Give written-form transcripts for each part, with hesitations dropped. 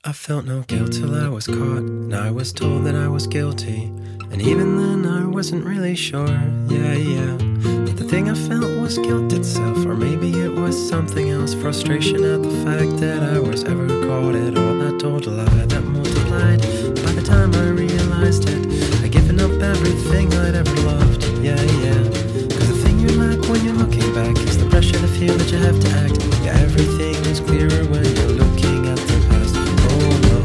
I felt no guilt till I was caught, and I was told that I was guilty. And even then I wasn't really sure, yeah. But the thing I felt was guilt itself, or maybe it was something else. Frustration at the fact that I was ever caught at all. I told a lie that multiplied. By the time I realized it, I'd given up everything I'd ever loved, yeah. Cause the thing you lack when you're looking back is the pressure to feel that you have to act. Yeah, everything is clearer when you're looking at the past. Oh no.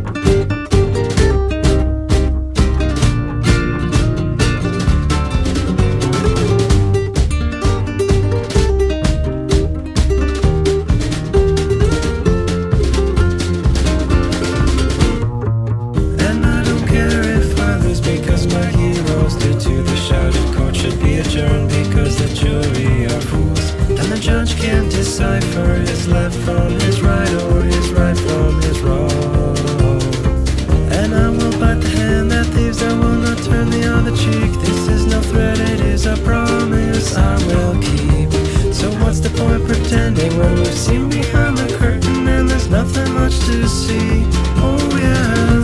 Because the jury are fools, and the judge can't decipher his left from his right, or his right from his wrong. And I will bite the hand that thieves, I will not turn the other cheek. This is no threat, it is a promise I will keep. So what's the point pretending when we've seen behind the curtain and there's nothing much to see? Oh yeah.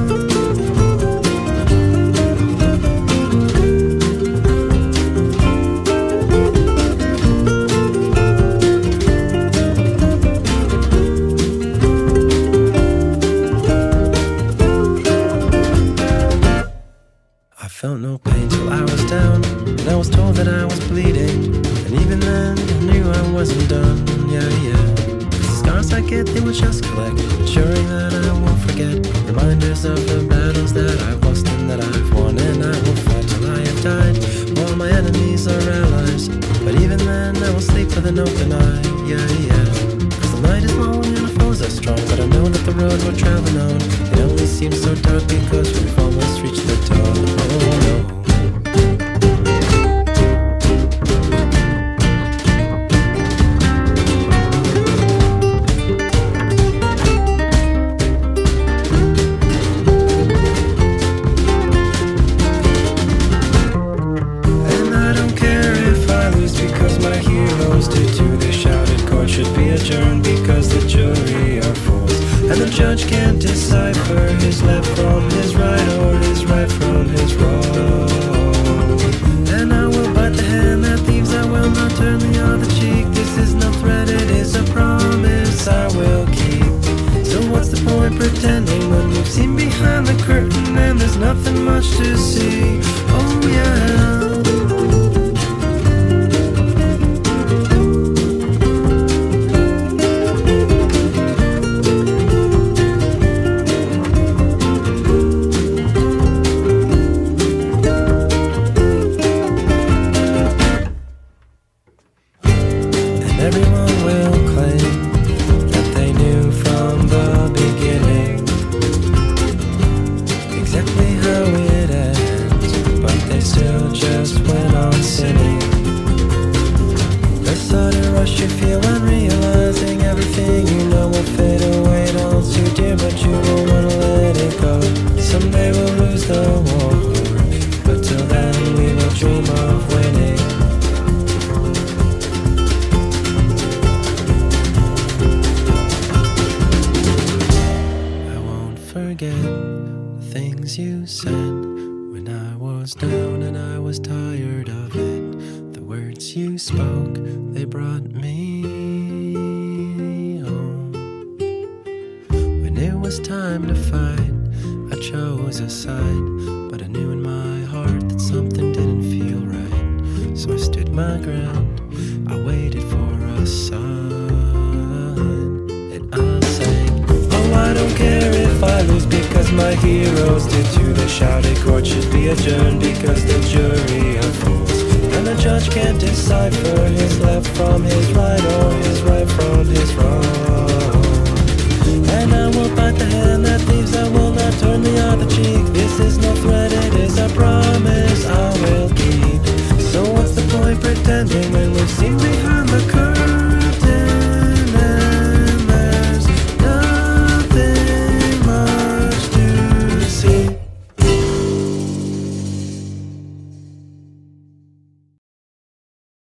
I felt no pain till I was down, and I was told that I was bleeding. And even then, I knew I wasn't done, yeah. Cause the scars I get, they will just collect, ensuring that I won't forget. Reminders of the battles that I've lost and that I've won. And I will fight till I have died. All my enemies are allies, but even then I will sleep with an open eye, yeah. Cause the night is long and our foes are strong, but I know that the road we're traveling on, it only seems so dark because we've almost reached the top. Oh no. And I don't care if I lose, because my heroes did too. They shouted court should be adjourned because the jury are fools, and the judge can't decipher his left from his right, or his right from his wrong. And I will bite the hand that thieves, I will not turn the other cheek. This is no threat, it is a promise I will keep. So what's the point pretending when we've seen behind the curtain and there's nothing much to see? Oh yeah. Everyone will claim that they knew from the beginning exactly how it ends, but they still just went on sinning. The sudden rush you feel when realizing everything you know will fade away. It all too dear, but you won't want to let it go. Someday we'll lose the war, but till then we will dream of winning. Forget the things you said when I was down and I was tired of it. The words you spoke, they brought me home. When it was time to fight, I chose a side, but I knew in my heart that something didn't feel right. So I stood my ground, I waited for a sign, and I sang, oh, I don't care if I lose, because my heroes did too. They shouted court should be adjourned because the jury are fools, and the judge can't decipher his left from his right, or his